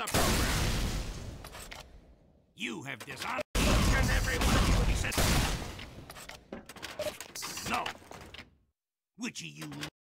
the program. You have dishonored each and every one of you will be sent. No. Which of you